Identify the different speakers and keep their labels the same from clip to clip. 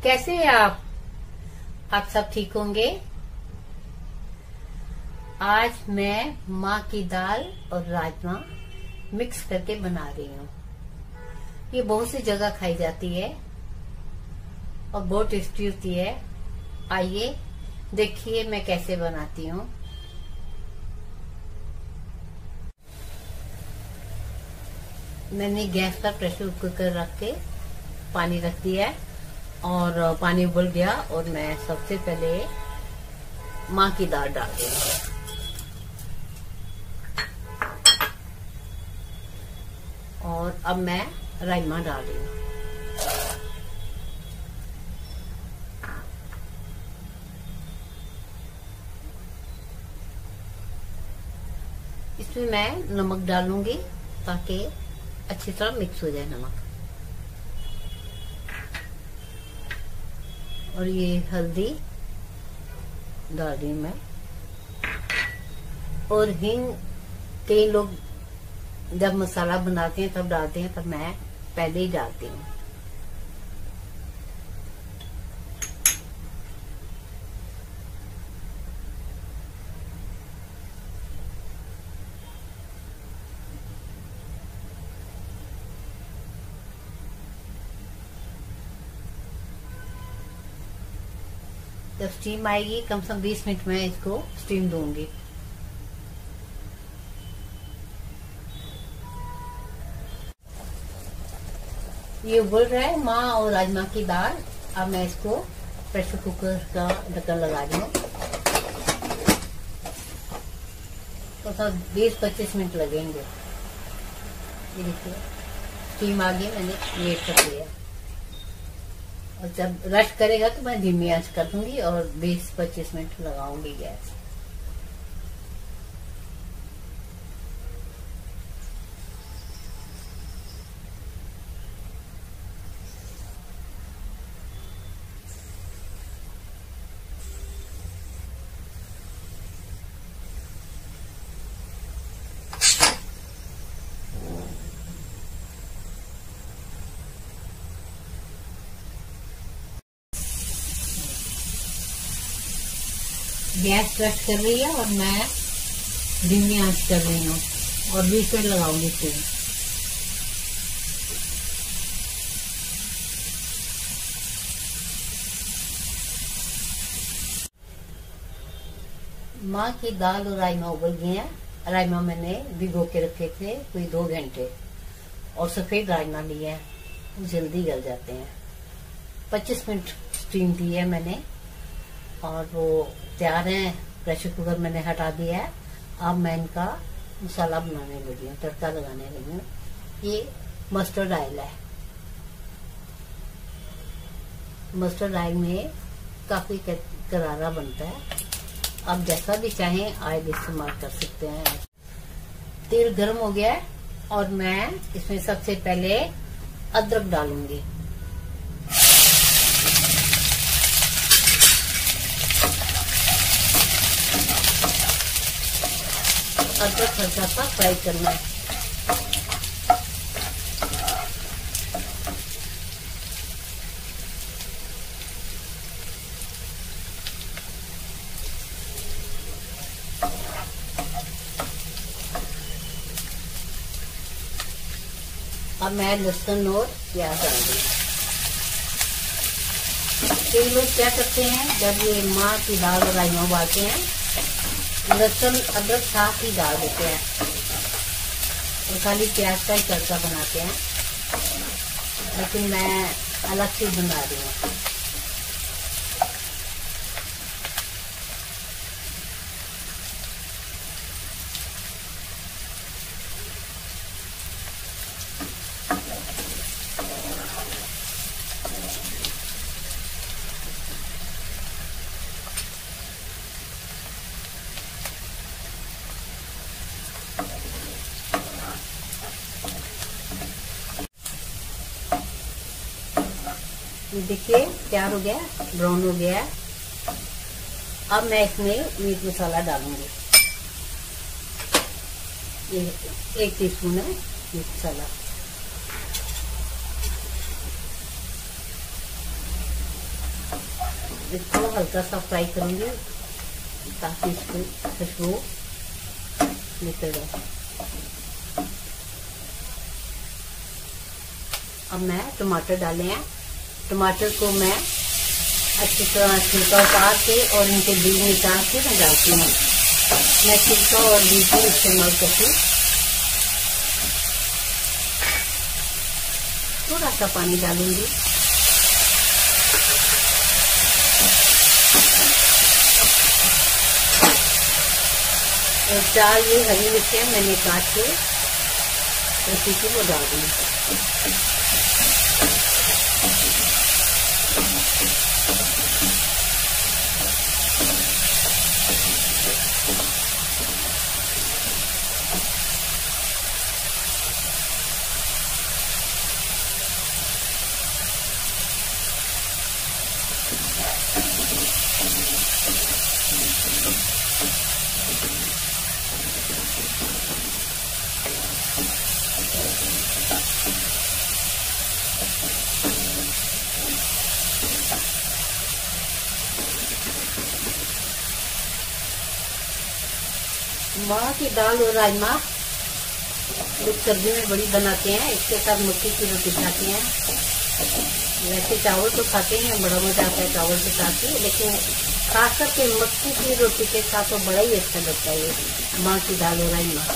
Speaker 1: कैसे हैं आप सब ठीक होंगे। आज मैं माँ की दाल और राजमा मिक्स करके बना रही हूँ। ये बहुत सी जगह खाई जाती है और बहुत टेस्टी होती है। आइए देखिए मैं कैसे बनाती हूँ। मैंने गैस पर प्रेशर कुकर रख के पानी रख दिया है और पानी उबल गया और मैं सबसे पहले माँ की दाल डाल दूंगी। और अब मैं राजमा डाल रही हूँ। इसमें मैं नमक डालूंगी ताकि अच्छी तरह मिक्स हो जाए नमक। और ये हल्दी डाल रही हूँ मैं। और हींग कई लोग जब मसाला बनाते हैं तब डालते हैं, पर मैं पहले ही डालती हूँ। जब स्टीम आएगी कम से कम 20 मिनट में इसको स्टीम दूंगी। ये उबल रहा है माँ और राजमा की दाल। अब मैं इसको प्रेशर कुकर का ढक्कन लगा रही हूँ। तो 20-25 मिनट लगेंगे। ये देखिए स्टीम आ गई, मैंने वेट कर लिया। और जब रश करेगा तो मैं धीमी आंच कर दूंगी और 20-25 मिनट लगाऊंगी गैस। गैस रश कर रही है और मैं धीमी आंच कर रही हूँ और 20 मिनट लगाऊंगी इसमें। माँ की दाल और राजमा उबल गए हैं। राजमा मैंने भिगो के रखे थे कोई 2 घंटे और सफेद राजमा लिए हैं, वो जल्दी गल जाते हैं। 25 मिनट स्टीम दी है मैंने और वो तैयार है। प्रेशर कुकर मैंने हटा दिया है। अब मैं इनका मसाला बनाने लगी हूँ, तड़का लगाने लगी हूँ। ये मस्टर्ड ऑयल है। मस्टर्ड ऑयल में काफी करारा बनता है। आप जैसा भी चाहें ऑयल इस्तेमाल कर सकते हैं। तेल गर्म हो गया है और मैं इसमें सबसे पहले अदरक डालूंगी। अदरक हल्का सा फ्राई करना है। अब मैं लहसुन और प्याज डाल दूंगी। कई लोग क्या करते हैं जब ये माँ की दाल और राजमा उबालते हैं, लहसुन अदरक साथ ही डाल देते हैं और खाली प्याज का ही तड़का बनाते हैं। लेकिन मैं अलग से बना रही हूँ। ये देखिए तैयार हो गया, ब्राउन हो गया। अब मैं इसमें मीट मसाला डालूंगी। ये 1 टीस्पून है मीट मसाला। इसको हल्का सा फ्राई करूंगी ताकि इसकी खुशबू निकल जाए। अब मैं टमाटर डाले हैं। टमाटर को मैं अच्छी तरह छिलका उतार के और इनके बीज निकाल के मैं डालती हूँ। मैं छिलका और बीज को इस्तेमाल करती हूँ। थोड़ा सा पानी डालूंगी। और 4 ये हरी मिर्चें मैंने काट के रखी थी वो डाल दी। माँ की दाल और राजमा लोग सर्दी में बड़ी बनाते हैं। इसके साथ मक्की की रोटी खाते हैं। वैसे चावल तो खाते हैं, बड़ा मजा आता है चावल के साथ ही, लेकिन खास करके मक्की की रोटी के साथ तो बड़ा ही अच्छा लगता है ये माँ की दाल और राजमा।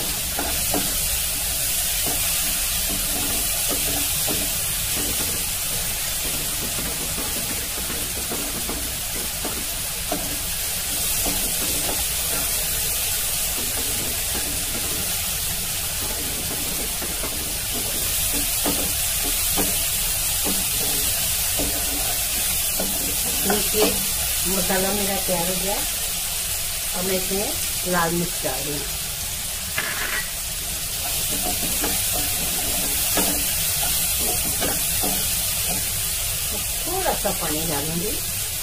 Speaker 1: देखिए मसाला मेरा तैयार हो गया। अब मैं इसमें लाल मिर्च डाल दूँ। थोड़ा सा पानी डालूंगी।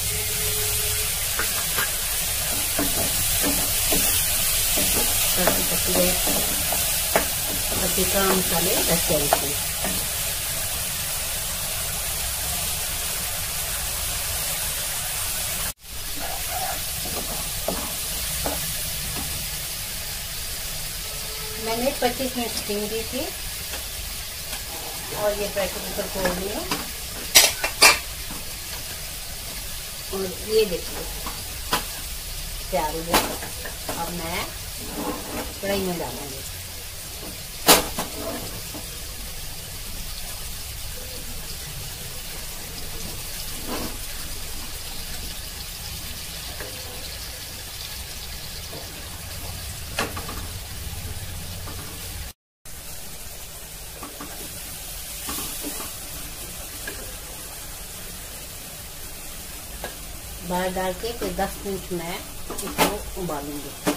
Speaker 1: पत्ती का मसाले रखे इसमें। मैंने 25 मिनट स्टीम दी थी और ये प्रेशर कुकर खोल दिया। और ये देखिए तैयार हो गया। अब मैं कढ़ाई में डालूंगी। दाल डाल के फिर 10 मिनट में इसको उबालूंगी।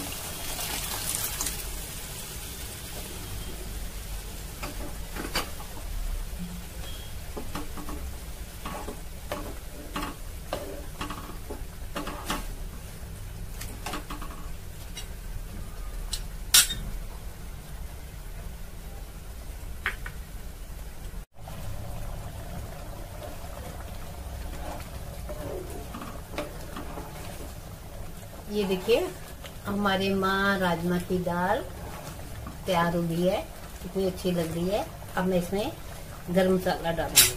Speaker 1: ये देखिए हमारे माँ राजमा की दाल तैयार हो गई है। कितनी अच्छी लग रही है। अब मैं इसमें गरम मसाला डालूंगी।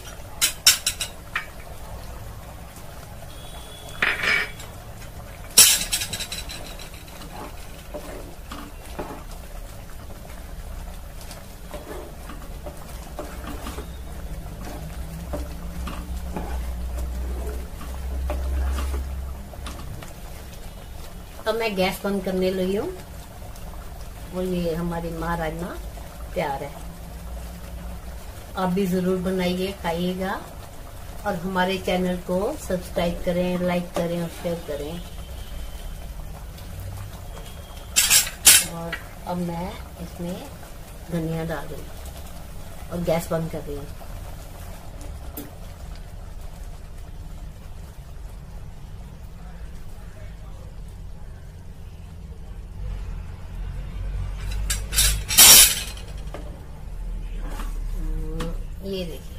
Speaker 1: अब मैं गैस बंद करने लगी हूँ और ये हमारी माँ राजमा तैयार है। आप भी जरूर बनाइए, खाइएगा और हमारे चैनल को सब्सक्राइब करें, लाइक करें और शेयर करें। और अब मैं इसमें धनिया डाल दूँ और गैस बंद कर रही हूँ। ये देखिए